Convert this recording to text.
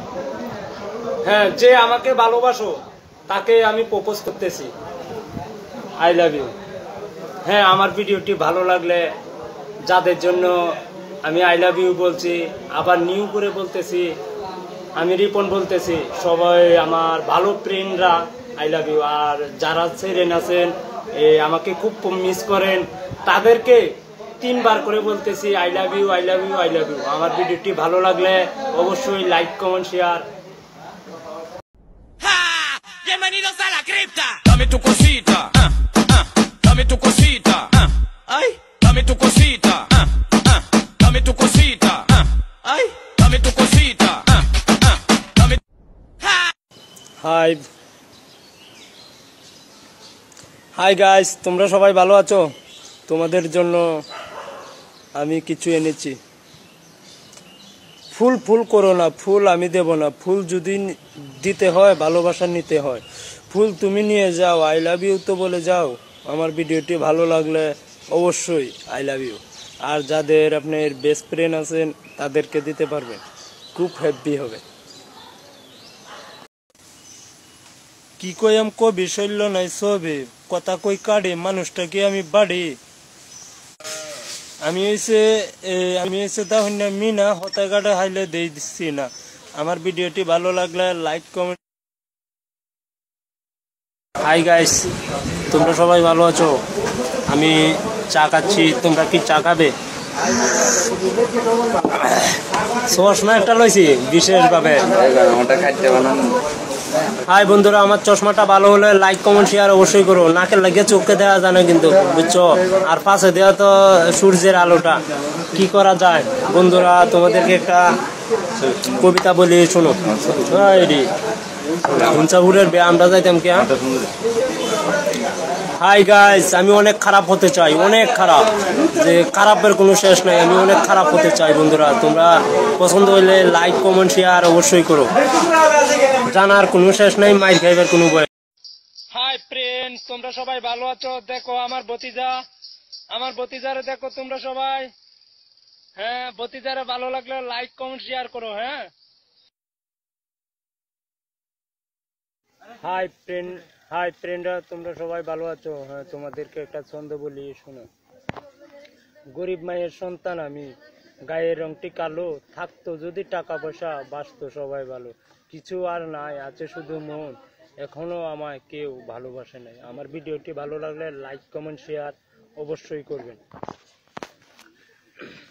হ্যাঁ, যে আমাকে ভালোবাসো তাকে আমি প্রপোজ করতেছি, আই লাভ ইউ। হ্যাঁ, আমার ভিডিওটি ভালো লাগলে যাদের জন্য আমি আই লাভ ইউ বলছি, আবার নিউ করে বলতেছি, আমি রিপন বলতেছি, সবাই আমার ভালো ফ্রেন্ডরা আই লাভ ইউ। আর যারা ছেড়েন আছেন, আমাকে খুব মিস করেন, তাদেরকে 3বার করে বলতেছি I love you, I love you, I love you. আমার ভিডিওটি ভালো লাগলে অবশ্যই like, comment, share. Bienvenidos a la cripta. Dame tu cosita, dame tu cosita, ay, dame tu cosita, dame tu cosita, ay, dame tu cosita, dame. Hi hi guys, তোমরা সবাই ভালো আছো? তোমাদের জন্য আমি কিছু এনেছি। ফুল ফুল করো না, ফুল আমি দেব না। ফুল যদি দিতে হয়, ভালোবাসা নিতে হয়। ফুল তুমি নিয়ে যাও, আই লাভ ইউ তো বলে যাও। আমার ভিডিওটি ভালো লাগলে অবশ্যই আই লাভ ইউ। আর যাদের আপনার বেস্ট ফ্রেন্ড আছেন তাদেরকে দিতে পারবেন, খুব হ্যাপি হবে। কি কই আম কবি শৈল্য নাই ছবি, কথা কই কাড়ে মানুষটাকে আমি বাড়ি। আমি হয়েছে তখন মিনা হতা কাটা হাইলে দিয়ে দিচ্ছি না। আমার ভিডিওটি ভালো লাগলে লাইক, কমেন্ট। হাই গাইস, তোমরা সবাই ভালো আছো? আমি চা খাচ্ছি, তোমরা কি চা খাবে? চশমা একটা লইছি বিশেষভাবে। হাই বন্ধুরা, আমার চশমাটা ভালো হলে লাইক, কমেন্ট, শেয়ার অবশ্যই করো। নাকের লাগিয়ে চোখে দেওয়া যায় না কিন্তু, বুঝছো? আর পাশে দেওয়া তো সূর্যের আলোটা, কি করা যায় বন্ধুরা? তোমাদেরকে একটা কবিতা বলি, শোনো। হুঞ্চাপুরের আমরা যাইতাম কে? হাই গাইস, আমি অনেক খারাপ হতে চাই, অনেক খারাপ, যে খারাপের কোনো শেষ নাই। আমি অনেক খারাপ হতে চাই বন্ধুরা। তোমরা পছন্দ হইলে লাইক, কমেন্ট, শেয়ার অবশ্যই করো। জানার কোনো শেষ নাই, মাইর খাইবার কোনো ভয়। হাই ফ্রেন্ডস, তোমরা সবাই ভালো আছো? দেখো আমার ভতিজারে দেখো তোমরা সবাই। হ্যাঁ, ভতিজারে ভালো লাগলে লাইক, কমেন্ট, শেয়ার করো। হ্যাঁ, হাই ফ্রেন্ডরা, তোমরা সবাই ভালো আছো? হ্যাঁ, তোমাদেরকে একটা ছন্দ বলি, শোনো। গরিব মায়ের সন্তান আমি, গায়ের রংটি কালো, থাকতো যদি টাকা পয়সা, বাঁচতো সবাই ভালো। কিছু আর নাই, আছে শুধু মন, এখনো আমায় কেউ ভালোবাসে নাই। আমার ভিডিওটি ভালো লাগলে লাইক, কমেন্ট, শেয়ার অবশ্যই করবেন।